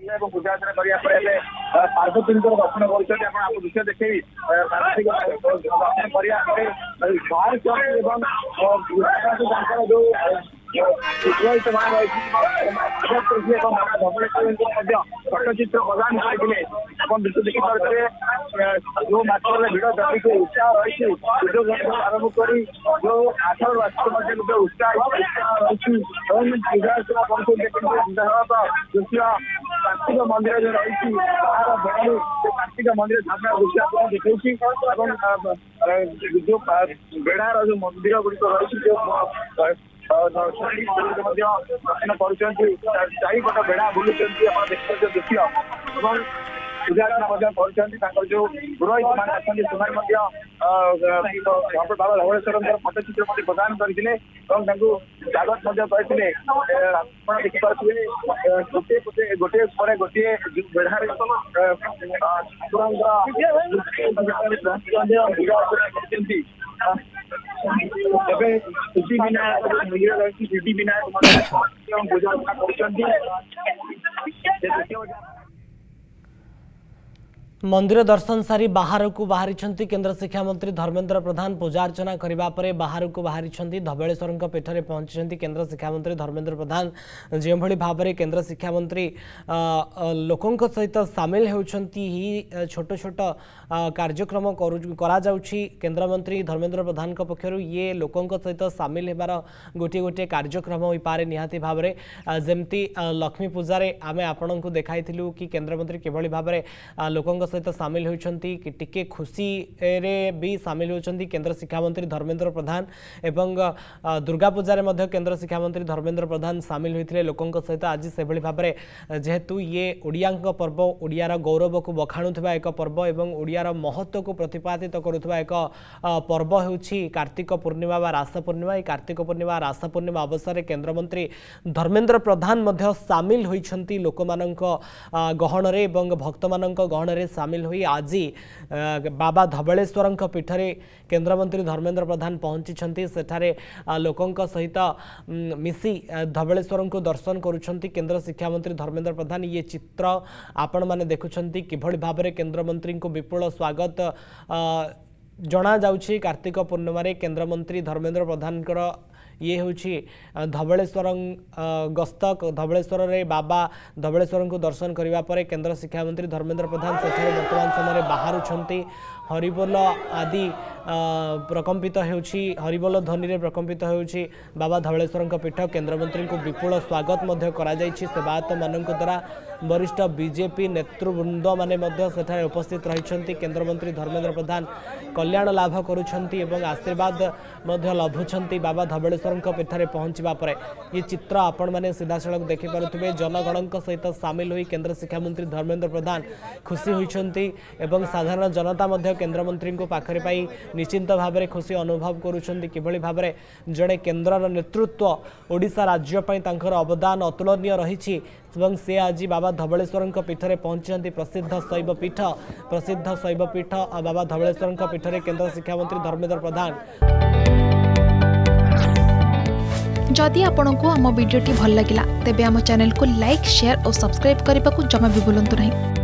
पूजा अर्चना करने पार्वती दर्शन कर दृश्य देखी दर्शन कर जो पुरोहित मान रही पट्टचित्र प्रदान करते दृश्य देखिपे जो मात्र भिड़ जमी उत्साह रही आरंभ कर जो 8 गोटे उत्साह रही पूजा अर्चना दृश्य कार्तिक मंदिर जो रही कार्तिक मंदिर झापा दृश्य देखी जो बेढ़ार जो मंदिर गुड़िक रही जो दर्शन कर चारिपट बेढ़ा बुलूँ देखते दृश्य पूजा अर्चना कर जो पुरोहित मान बाबा धवलेश्वर पट्टचित्र प्रदान करते कागज कहते देखिपे गोटे गोटे बेढ़ार सिद्धि विनायक मंदिर रही सिद्धि विनायक पूजा अर्चना कर मंदिर दर्शन सारी बाहर को बाहरी केंद्र शिक्षा मंत्री धर्मेंद्र प्रधान पूजा अर्चना करने बाहर को बाहरी धबलेश्वर पीठ में पहुंची केंद्र शिक्षा मंत्री धर्मेंद्र प्रधान जो भाव में केंद्र शिक्षा मंत्री लोकों सहित सामिल होती छोट छोट कार्यक्रम केंद्र मंत्री धर्मेंद्र प्रधान पक्षर ये लोकों सहित सामिल होबार गोटे गोटे कार्यक्रम हो पारे निहाती भाव में जमती लक्ष्मी पूजा आम आपण को देखाई कि केंद्र मंत्री किभली भाव में लोकों सहित सामिल होती टिके खुशी रे भी सामिल होती केंद्र शिक्षा मंत्री धर्मेंद्र प्रधान एवं दुर्गा पूजा में केंद्र शिक्षा मंत्री धर्मेंद्र प्रधान सामिल होते लोकों सहित आज से भाव में जेहेतु ये ओडिया पर्व ओडियार गौरव को बखाणुवा एक पर्व एवं ओडियार महत्व को प्रतिपादित करुवा एक पर्व होछि कार्तिक पूर्णिमा व रास पूर्णिमा। ये कार्तिक पूर्णिमा रास पूर्णिमा अवसर में केंद्र मंत्री धर्मेंद्र प्रधान सामिल होती लोक गहन एवं भक्त मान गहन सामिल हुई आज बाबा धबलेश्वर पीठ में केंद्रमंत्री धर्मेंद्र प्रधान पहुंची सेठारे लोकों सहित मिसी धबलेश्वर को दर्शन करुछंती केंद्र शिक्षा मंत्री धर्मेंद्र प्रधान। ये चित्र आपण माने देखुछंती किभली भाव में केंद्रमंत्री को विपुल स्वागत जना जाउछि। कार्तिक पूर्णिमा रे केंद्रमंत्री धर्मेंद्र प्रधान ये हूँ धबलेश्वर गस्त धबलेश्वर रे बाबा धबलेश्वर को दर्शन करने पर केंद्र शिक्षा मंत्री धर्मेंद्र प्रधान सेठारे वर्तमान समय बाहर हरिबोल आदि प्रकम्पित होउछि हरिबोल ध्वनि रे प्रकम्पित होउछि बाबा धबलेश्वर पीठ केंद्रमंत्री को विपुल स्वागत करा जायछि। सेवायत मानक द्वारा वरिष्ठ बीजेपी नेतृवृंद माने सेठारे उपस्थित रहिछंती केंद्रमंत्री धर्मेंद्र प्रधान कल्याण लाभ करुछंती एवं आशीर्वाद लभुछंती बाबा धबलेश्वर पीठ में पहुंचवा पर। ये चित्र आपण मैंने सीधासलख देखिपे जनगण सहित सामिल हुई केंद्र शिक्षा मंत्री धर्मेंद्र प्रधान खुशी होती साधारण जनता केंद्रमंत्री को पाखरे पाई निश्चिंत भाव में खुशी अनुभव करुछंती किभली भाव में जड़े केंद्रर नेतृत्व ओडिशा राज्य पई तांकर अवदान अतुलनीय रही से आज बाबा धबलेश्वर पीठ में पहुंची प्रसिद्ध शैव पीठ बाबा धबलेश्वर पीठ में केंद्र शिक्षा मंत्री धर्मेंद्र प्रधान। जदि आपंक आम भिडी भल लगा तेब आम चैनल को लाइक शेयर और सब्सक्राइब करने को जमा भी भूलु नहीं।